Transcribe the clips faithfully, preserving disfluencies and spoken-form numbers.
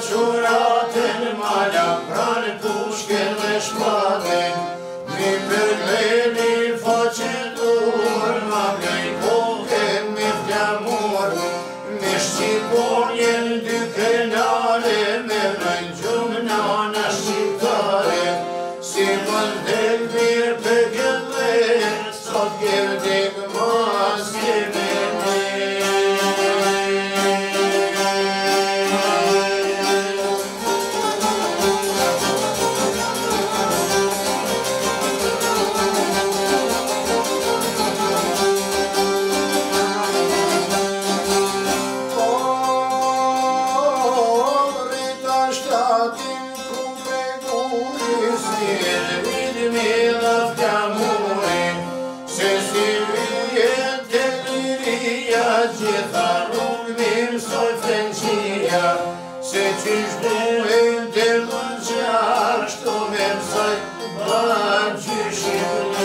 ciurate în malea, prane pușchele șpate, mi perleni face turma, mi-i poche, mi-i de-amor, mi știponiel de crenare, mi-i rângiumneana știptare, si mândel mir pe ghele, s-o ghirdeg maske mene. Se ci-și duem de lungear, ștovem să-i bagi și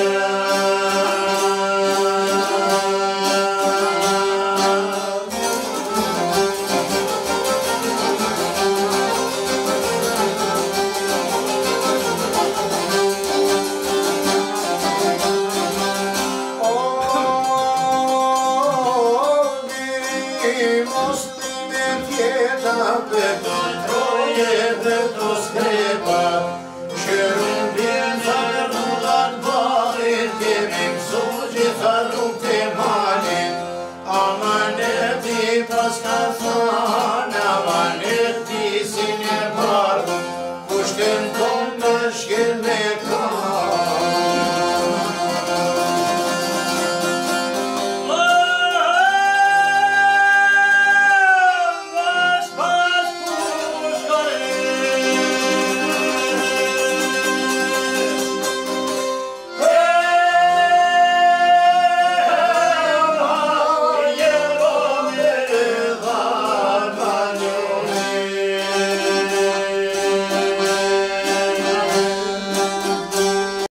pe tot troie, pe tot screpa, și rândin s-a rulat bani, temim suge s-a rupte mani, amane di pascazane, amane